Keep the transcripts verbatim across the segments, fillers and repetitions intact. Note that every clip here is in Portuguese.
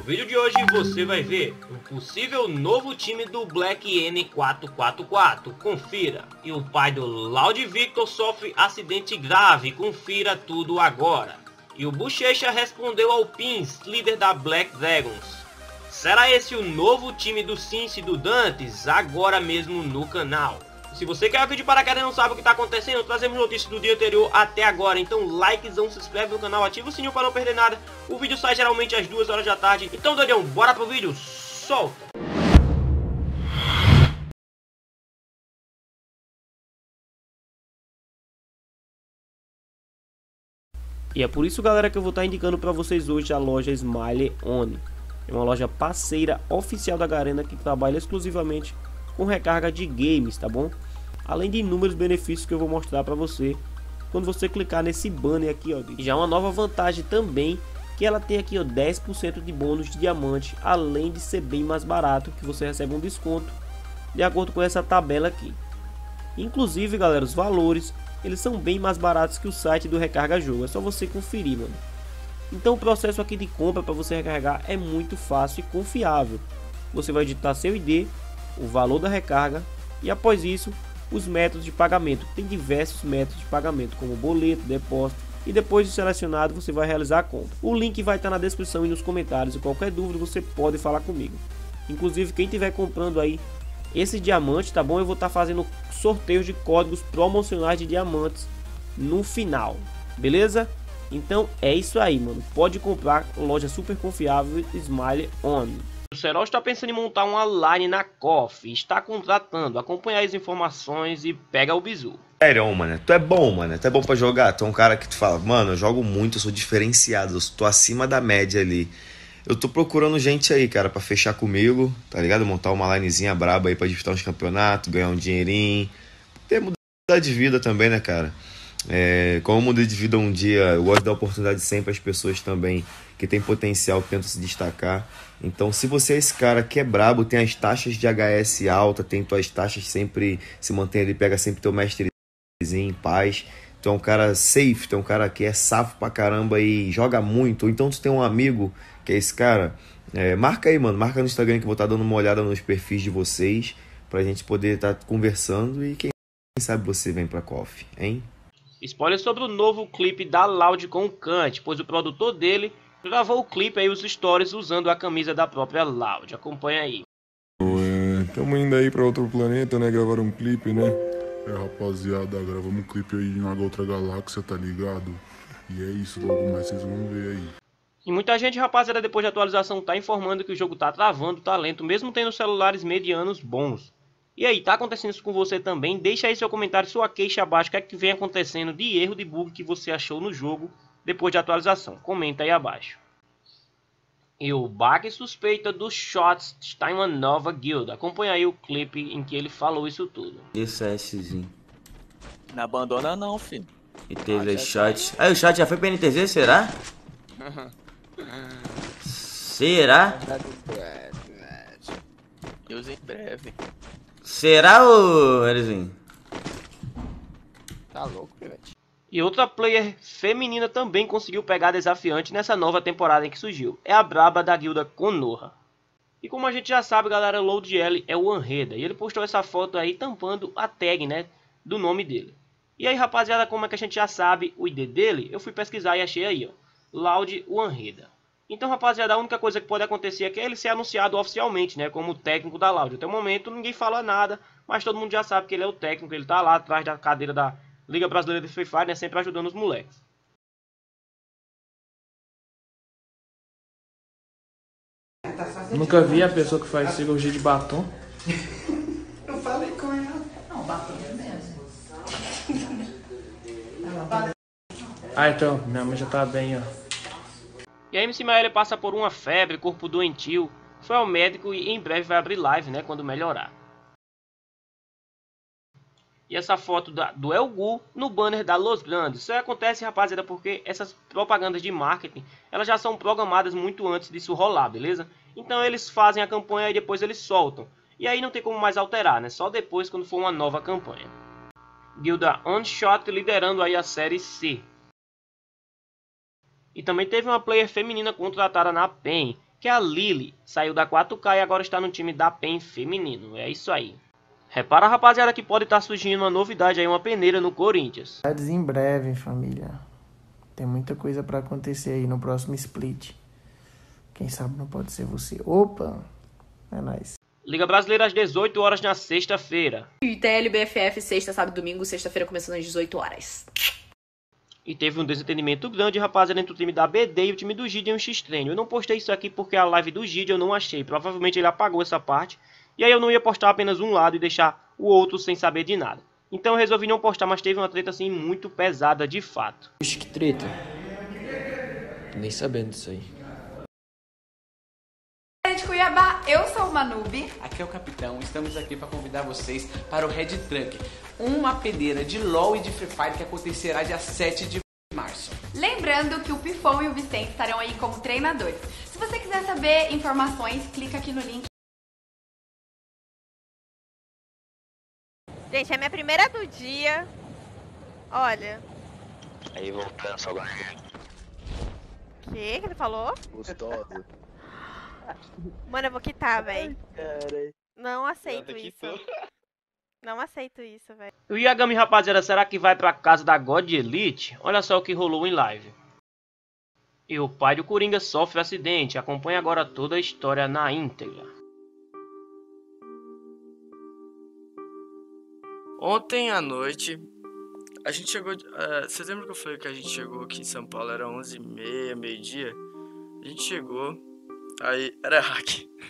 No vídeo de hoje você vai ver um possível novo time do Black N quatro quatro quatro, confira. E o pai do Loud Victor sofre acidente grave, confira tudo agora. E o Bochecha respondeu ao Pins, líder da Black Dragons. Será esse o novo time do Cincy e do Dantes? Agora mesmo no canal. Se você quer aqui de paraquedas e não sabe o que está acontecendo, trazemos notícias do dia anterior até agora. Então likezão, se inscreve no canal, ativa o sininho para não perder nada. O vídeo sai geralmente às duas horas da tarde. Então doidão, bora pro vídeo, solta! E é por isso, galera, que eu vou estar indicando para vocês hoje a loja Smile On. É uma loja parceira oficial da Garena que trabalha exclusivamente com recarga de games, tá bom? Além de inúmeros benefícios que eu vou mostrar para você quando você clicar nesse banner aqui, ó. E já uma nova vantagem também, que ela tem aqui, ó, dez por cento de bônus de diamante, além de ser bem mais barato, que você recebe um desconto de acordo com essa tabela aqui. Inclusive, galera, os valores, eles são bem mais baratos que o site do Recarga Jogo, é só você conferir, mano. Então o processo aqui de compra para você recarregar é muito fácil e confiável. Você vai digitar seu I D, o valor da recarga e após isso os métodos de pagamento. Tem diversos métodos de pagamento como boleto, depósito, e depois de selecionado você vai realizar a compra. O link vai estar na descrição e nos comentários, e qualquer dúvida você pode falar comigo. Inclusive quem estiver comprando aí esse diamante, tá bom? Eu vou estar fazendo sorteios de códigos promocionais de diamantes no final, beleza? Então é isso aí, mano. Pode comprar, loja super confiável, Smile On. O Serol está pensando em montar uma line na C O F, está contratando, acompanha as informações e pega o bizu. Sério, mano, tu é bom, mano, tu é bom pra jogar, tu é um cara que tu fala, mano, eu jogo muito, eu sou diferenciado, eu tô acima da média ali. Eu tô procurando gente aí, cara, pra fechar comigo, tá ligado? Montar uma linezinha braba aí pra disputar uns campeonatos, ganhar um dinheirinho, ter mudar de vida também, né, cara? É, como eu mudei de vida um dia, eu gosto de dar oportunidade sempre às pessoas também que tem potencial, que tentam se destacar. Então, se você é esse cara que é brabo, tem as taxas de H S alta, tem tuas taxas sempre, se mantém ali, pega sempre teu mestrezinho em paz, tu é um cara safe, tu é um cara que é safo pra caramba e joga muito, ou então tu tem um amigo que é esse cara, é, marca aí, mano, marca no Instagram que eu vou estar dando uma olhada nos perfis de vocês, pra gente poder estar conversando e quem sabe você vem pra C O F, hein? Spoiler sobre o novo clipe da Loud com o Kant, pois o produtor dele gravou o clipe aí, os stories, usando a camisa da própria Loud. Acompanha aí. Estamos indo aí para outro planeta, né? Gravar um clipe, né? É, rapaziada, gravamos um clipe aí em uma outra galáxia, tá ligado? E é isso, logo mais vocês vão ver aí. E muita gente, rapaziada, depois da atualização tá informando que o jogo tá travando o talento, mesmo tendo celulares medianos bons. E aí, tá acontecendo isso com você também? Deixa aí seu comentário, sua queixa abaixo, o que é que vem acontecendo de erro, de bug que você achou no jogo depois da atualização. Comenta aí abaixo. E o Bug suspeita dos shots está em uma nova guilda. Acompanha aí o clipe em que ele falou isso tudo. Esse é essezinho. Não abandona não, filho. E teve shot. Aí o shot já foi pra N T Z, será? Será? Deus em breve. Será, ô Erizinho? Tá louco, pivete. E outra player feminina também conseguiu pegar desafiante nessa nova temporada em que surgiu. É a braba da guilda Konoha. E como a gente já sabe, galera, o Loud L é o Anreda. E ele postou essa foto aí tampando a tag, né, do nome dele. E aí, rapaziada, como é que a gente já sabe o I D dele? Eu fui pesquisar e achei aí, ó. Loud Anreda. Então, rapaziada, a única coisa que pode acontecer aqui é ele ser anunciado oficialmente, né, como técnico da Loud. Até o momento ninguém fala nada, mas todo mundo já sabe que ele é o técnico. Ele tá lá atrás da cadeira da Liga Brasileira de Free Fire, né, sempre ajudando os moleques. Nunca vi a pessoa que faz cirurgia de batom. Eu falei com ela. Não, batom é mesmo. Ah, então, minha mãe já tá bem, ó. E a M C Maélia passa por uma febre, corpo doentio, foi ao médico e em breve vai abrir live, né, quando melhorar. E essa foto da, do El Gu no banner da Los Grandes. Isso acontece, rapaziada, porque essas propagandas de marketing, elas já são programadas muito antes disso rolar, beleza? Então eles fazem a campanha e depois eles soltam. E aí não tem como mais alterar, né? Só depois quando for uma nova campanha. Guilda Onshot liderando aí a série C. E também teve uma player feminina contratada na P E N, que a Lily saiu da quatro K e agora está no time da P E N feminino. É isso aí. Repara, rapaziada, que pode estar surgindo uma novidade aí, uma peneira no Corinthians. Em breve, família. Tem muita coisa pra acontecer aí no próximo split. Quem sabe não pode ser você. Opa! É nóis. Liga Brasileira às dezoito horas na sexta-feira. E T L B F F sexta, sábado e domingo, sexta-feira começando às dezoito horas. E teve um desentendimento grande, rapaziada, entre o time da B D e o time do Gideon X-Treino. Eu não postei isso aqui porque a live do Gideon eu não achei. Provavelmente ele apagou essa parte. E aí eu não ia postar apenas um lado e deixar o outro sem saber de nada. Então eu resolvi não postar, mas teve uma treta assim muito pesada de fato. Ixi, que treta. Nem sabendo disso aí. De Cuiabá, eu sou uma noob. Aqui é o Capitão, estamos aqui para convidar vocês para o Red Trunk, uma peneira de LoL e de Free Fire que acontecerá dia sete de março. Lembrando que o Pifon e o Vicente estarão aí como treinadores. Se você quiser saber informações, clica aqui no link. Gente, é minha primeira do dia. Olha. Aí voltando, só barriga. O que que ele falou? Gostosa. Mano, eu vou quitar, velho. Não aceito isso. Não aceito isso, velho. E o Yagami, rapaziada, será que vai pra casa da God Elite? Olha só o que rolou em live. E o pai do Coringa sofre acidente. Acompanhe agora toda a história na íntegra. Ontem à noite, a gente chegou... Uh, vocês lembram que eu falei que a gente chegou aqui em São Paulo? Era onze e meia, meio-dia. A gente chegou... Aí, era hack.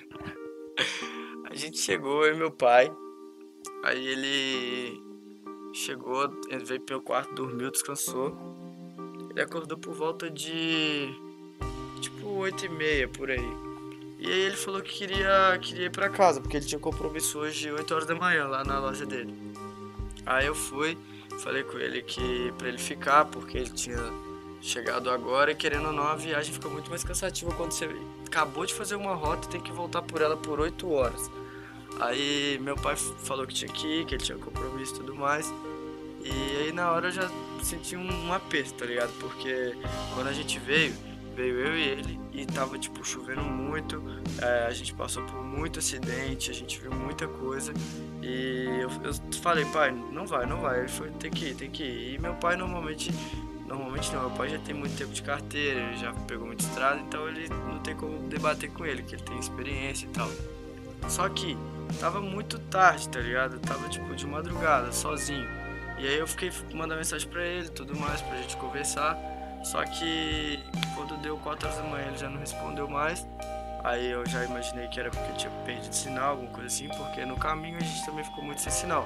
A gente chegou, eu e meu pai. Aí ele chegou, ele veio pro meu quarto, dormiu, descansou. Ele acordou por volta de tipo oito e meia, por aí. E aí ele falou que queria, queria ir pra casa, porque ele tinha compromisso hoje oito horas da manhã lá na loja dele. Aí eu fui, falei com ele que pra ele ficar, porque ele tinha chegado agora e querendo ou não a viagem fica muito mais cansativa quando você acabou de fazer uma rota e tem que voltar por ela por oito horas. Aí meu pai falou que tinha que ir, que ele tinha compromisso e tudo mais. E aí na hora eu já senti um, um aperto, tá ligado? Porque quando a gente veio, veio eu e ele e tava tipo chovendo muito, é, a gente passou por muito acidente, a gente viu muita coisa. E eu, eu falei, pai, não vai, não vai. Ele falou, tem que ir, tem que ir. E meu pai normalmente... Normalmente não, meu pai já tem muito tempo de carteira, ele já pegou muita estrada, então ele não tem como debater com ele, que ele tem experiência e tal. Só que tava muito tarde, tá ligado? Eu tava tipo de madrugada, sozinho. E aí eu fiquei mandando mensagem pra ele, tudo mais, pra gente conversar. Só que quando deu quatro horas da manhã ele já não respondeu mais. Aí eu já imaginei que era porque eu tinha perdido sinal, alguma coisa assim, porque no caminho a gente também ficou muito sem sinal.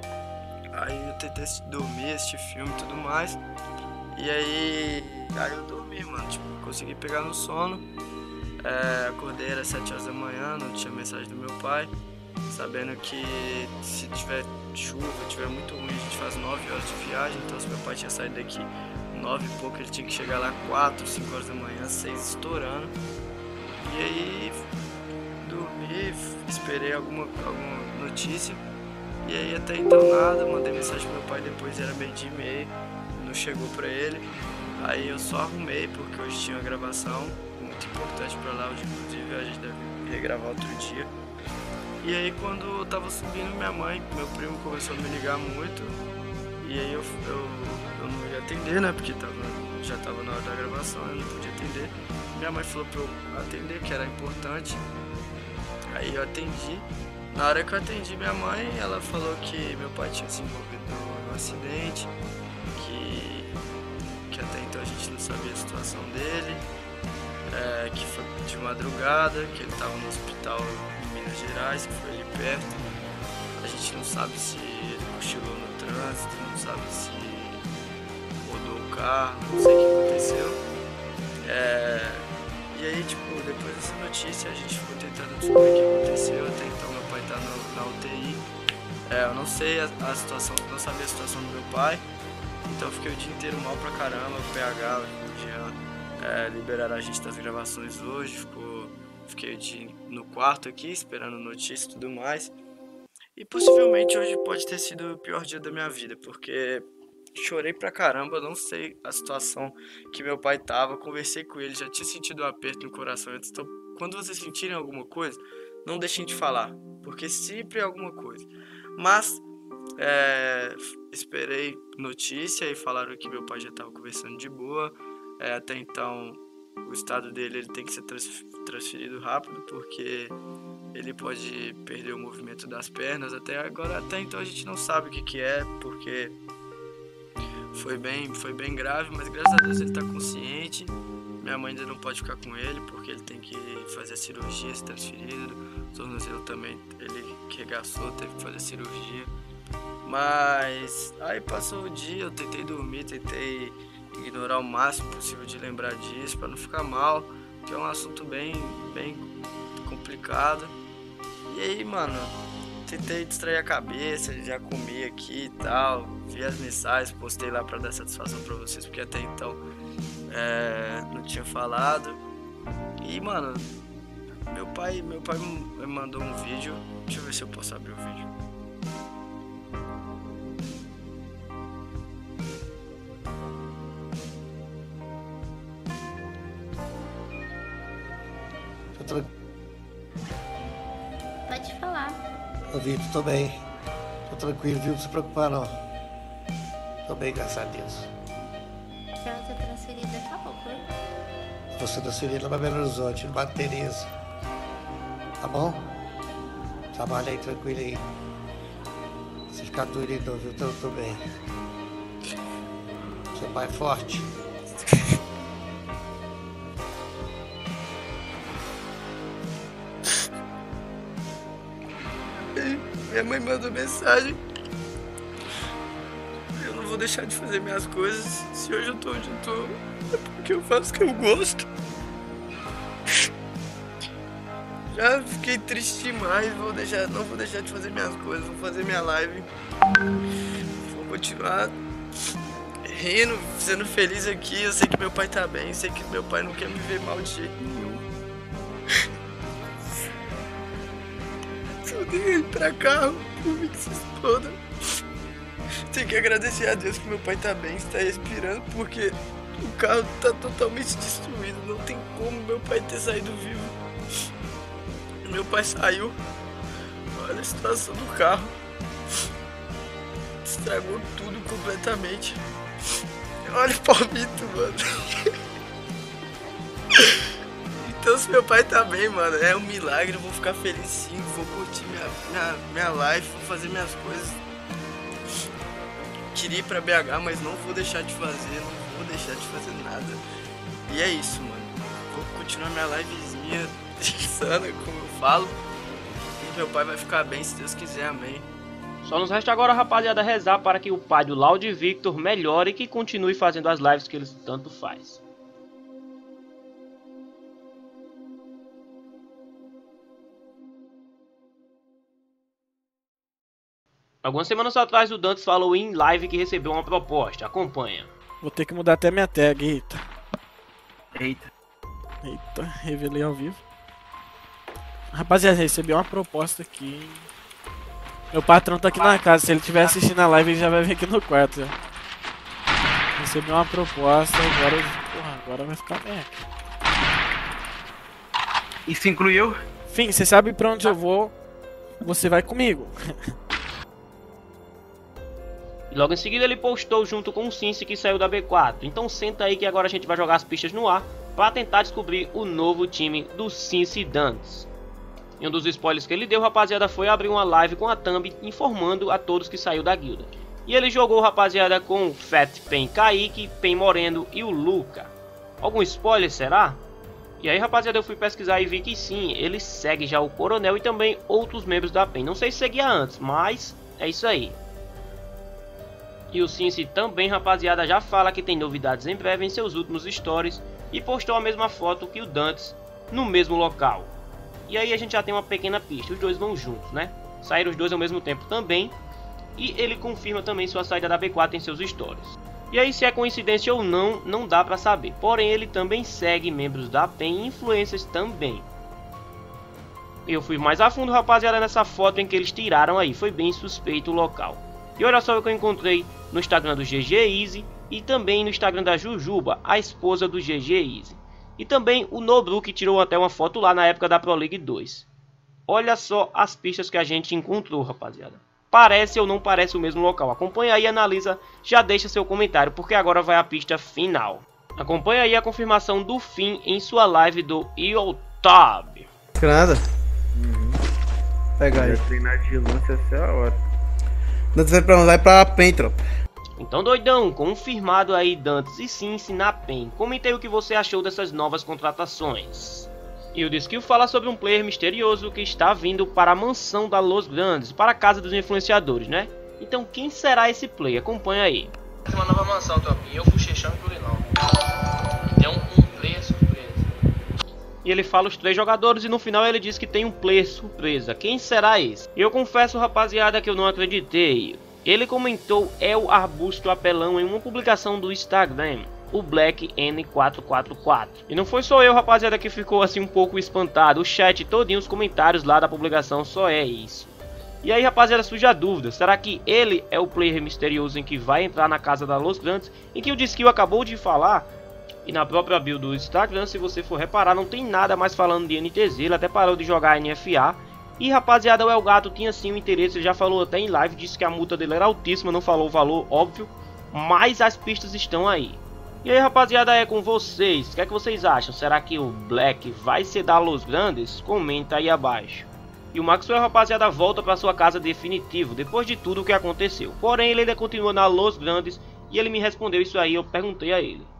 Aí eu tentei dormir, assistir filme e tudo mais. E aí, aí eu dormi, mano, tipo, consegui pegar no sono. É, acordei, era sete horas da manhã, não tinha mensagem do meu pai. Sabendo que se tiver chuva, tiver muito ruim, a gente faz nove horas de viagem. Então se meu pai tinha saído daqui nove e pouco, ele tinha que chegar lá quatro, cinco horas da manhã, seis estourando. E aí, dormi, esperei alguma, alguma notícia. E aí até então nada, mandei mensagem pro meu pai depois, era meio dia e meio. Não chegou pra ele, aí eu só arrumei porque hoje tinha uma gravação muito importante pra lá, hoje inclusive a gente deve regravar outro dia. E aí quando eu tava subindo, minha mãe, meu primo começou a me ligar muito, e aí eu, eu, eu não ia atender, né, porque tava, já tava na hora da gravação, eu não podia atender. Minha mãe falou pra eu atender, que era importante, aí eu atendi. Na hora que eu atendi minha mãe, ela falou que meu pai tinha se envolvido num acidente, que, que até então a gente não sabia a situação dele, é, que foi de madrugada, que ele estava no hospital em Minas Gerais, que foi ali perto. A gente não sabe se ele cochilou no trânsito, não sabe se rodou o carro, não sei o que aconteceu. É, e aí, tipo, depois dessa notícia a gente ficou tentando descobrir o que aconteceu. Até então meu pai tá no, na U T I. É, eu não sei a, a situação, não sabia a situação do meu pai. Então eu fiquei o dia inteiro mal pra caramba, o P H, o Jean, é, liberaram a gente das gravações hoje, ficou, fiquei o dia no quarto aqui, esperando notícia e tudo mais. E possivelmente hoje pode ter sido o pior dia da minha vida, porque chorei pra caramba, não sei a situação que meu pai tava, conversei com ele, já tinha sentido um aperto no coração antes, então quando vocês sentirem alguma coisa, não deixem de falar, porque sempre é alguma coisa. Mas é, esperei notícia e falaram que meu pai já estava conversando de boa. É, até então o estado dele ele tem que ser transferido rápido, porque ele pode perder o movimento das pernas. Até agora, até então a gente não sabe o que, que é, porque foi bem, foi bem grave, mas graças a Deus ele está consciente. Minha mãe ainda não pode ficar com ele, porque ele tem que fazer a cirurgia, se transferido. O tornozelo também, ele que regaçou, teve que fazer a cirurgia. Mas aí passou o dia, eu tentei dormir, tentei ignorar o máximo possível de lembrar disso, para não ficar mal, que é um assunto bem, bem complicado. E aí, mano, tentei distrair a cabeça, já comi aqui e tal, vi as mensagens, postei lá pra dar satisfação pra vocês, porque até então é, não tinha falado. E, mano, meu pai, meu pai me mandou um vídeo, deixa eu ver se eu posso abrir o vídeo. Pode falar. Ô Vitor, tô bem. Tô tranquilo, viu? Não se preocupar não. Tô bem, graças a Deus. Pra ser transferida acabou, foi? Vou ser transferido lá pra Belo Horizonte, no Bato Tereza. Tá bom? Trabalha aí, tranquilo aí. Se ficar doido, viu? Eu tô bem. Seu pai é forte. Minha mãe mandou mensagem. Eu não vou deixar de fazer minhas coisas. Se hoje eu tô onde eu tô, é porque eu faço o que eu gosto. Já fiquei triste demais. Vou deixar, não vou deixar de fazer minhas coisas. Vou fazer minha live. Vou continuar rindo, sendo feliz aqui. Eu sei que meu pai tá bem. Sei que meu pai não quer me ver mal de jeito nenhum. Eu tenho ele pra cá, por mim que se exploda. Tenho que agradecer a Deus que meu pai tá bem, está respirando, porque o carro tá totalmente destruído. Não tem como meu pai ter saído vivo. Meu pai saiu. Olha a situação do carro. Estragou tudo completamente. Olha o palmito, mano. Então se meu pai tá bem, mano, é um milagre, eu vou ficar feliz sim, vou curtir minha, minha, minha live, vou fazer minhas coisas. Queria ir pra B H, mas não vou deixar de fazer, não vou deixar de fazer nada. E é isso, mano. Vou continuar minha livezinha insana, como eu falo. E meu pai vai ficar bem, se Deus quiser, amém. Só nos resta agora, rapaziada, rezar para que o pai do Loud Victor melhore e que continue fazendo as lives que ele tanto faz. Algumas semanas atrás o Dantes falou em live que recebeu uma proposta. Acompanha. Vou ter que mudar até minha tag, eita. Eita. Eita, revelei ao vivo. Rapaziada, recebi uma proposta aqui. Meu patrão tá aqui na casa, se ele estiver assistindo a live ele já vai vir aqui no quarto. Já. Recebi uma proposta, agora, porra, agora vai ficar bem. Isso incluiu? Fim, você sabe pra onde eu vou, você vai comigo. E logo em seguida ele postou junto com o Cincy que saiu da B quatro. Então senta aí que agora a gente vai jogar as pistas no ar para tentar descobrir o novo time do Cincy Dantes. E um dos spoilers que ele deu, rapaziada, foi abrir uma live com a Thumb informando a todos que saiu da guilda. E ele jogou, rapaziada, com o Fat Pen Kaique, Pen Moreno e o Luca. Algum spoiler, será? E aí, rapaziada, eu fui pesquisar e vi que sim, ele segue já o Coronel e também outros membros da Pen. Não sei se seguia antes, mas é isso aí. E o Cincy também, rapaziada, já fala que tem novidades em breve em seus últimos stories e postou a mesma foto que o Dantes no mesmo local. E aí a gente já tem uma pequena pista, os dois vão juntos, né? Saíram os dois ao mesmo tempo também. E ele confirma também sua saída da B quatro em seus stories. E aí se é coincidência ou não, não dá pra saber. Porém ele também segue membros da Pen e influencers também. Eu fui mais a fundo, rapaziada, nessa foto em que eles tiraram aí, foi bem suspeito o local. E olha só o que eu encontrei no Instagram do G G Easy e também no Instagram da Jujuba, a esposa do G G Easy. E também o Nobru, que tirou até uma foto lá na época da Pro League dois. Olha só as pistas que a gente encontrou, rapaziada. Parece ou não parece o mesmo local? Acompanha aí, analisa, já deixa seu comentário, porque agora vai a pista final. Acompanha aí a confirmação do fim em sua live do YouTube. Nada. Uhum. Pega aí. Treinar de lance essa é a hora. Dantes vai pra, vai pra Pen, tropa. Então, doidão, confirmado aí, Dantes, e sim ensinar Pen. Comentei o que você achou dessas novas contratações. E o Skill fala sobre um player misterioso que está vindo para a mansão da Los Grandes, para a casa dos influenciadores, né? Então, quem será esse player? Acompanha aí. Uma nova mansão, tropinha. Eu fui chechão e não. Tem um, um player surpresa. E ele fala os três jogadores e no final ele diz que tem um player surpresa. Quem será esse? Eu confesso, rapaziada, que eu não acreditei. Ele comentou é o Arbusto Apelão em uma publicação do Instagram, o Black N quatro quatro quatro. E não foi só eu, rapaziada, que ficou assim um pouco espantado. O chat todinho, os comentários lá da publicação, só é isso. E aí, rapaziada, surge a dúvida. Será que ele é o player misterioso em que vai entrar na casa da Los Grandes, em que o Skill acabou de falar? E na própria build do Instagram, se você for reparar, não tem nada mais falando de N T Z. Ele até parou de jogar N F A. E, rapaziada, o Elgato tinha sim um interesse. Ele já falou até em live, disse que a multa dele era altíssima. Não falou o valor, óbvio, mas as pistas estão aí. E aí, rapaziada, é com vocês. O que é que vocês acham? Será que o Black vai ser da Los Grandes? Comenta aí abaixo. E o Maxwell, rapaziada, volta para sua casa definitivo, depois de tudo o que aconteceu. Porém, ele ainda continua na Los Grandes e ele me respondeu isso aí, eu perguntei a ele.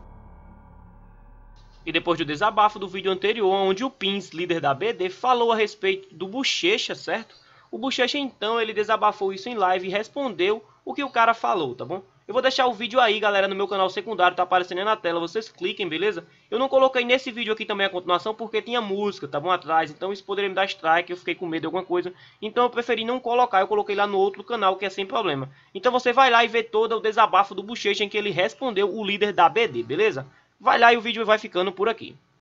E depois do desabafo do vídeo anterior, onde o Pins, líder da B D, falou a respeito do Bochecha, certo? O Bochecha, então, ele desabafou isso em live e respondeu o que o cara falou, tá bom? Eu vou deixar o vídeo aí, galera, no meu canal secundário, tá aparecendo aí na tela, vocês cliquem, beleza? Eu não coloquei nesse vídeo aqui também a continuação porque tinha música, tá bom, atrás, então isso poderia me dar strike, eu fiquei com medo de alguma coisa, então eu preferi não colocar, eu coloquei lá no outro canal, que é sem problema. Então você vai lá e vê todo o desabafo do Bochecha em que ele respondeu o líder da B D, beleza? Vai lá e o vídeo vai ficando por aqui.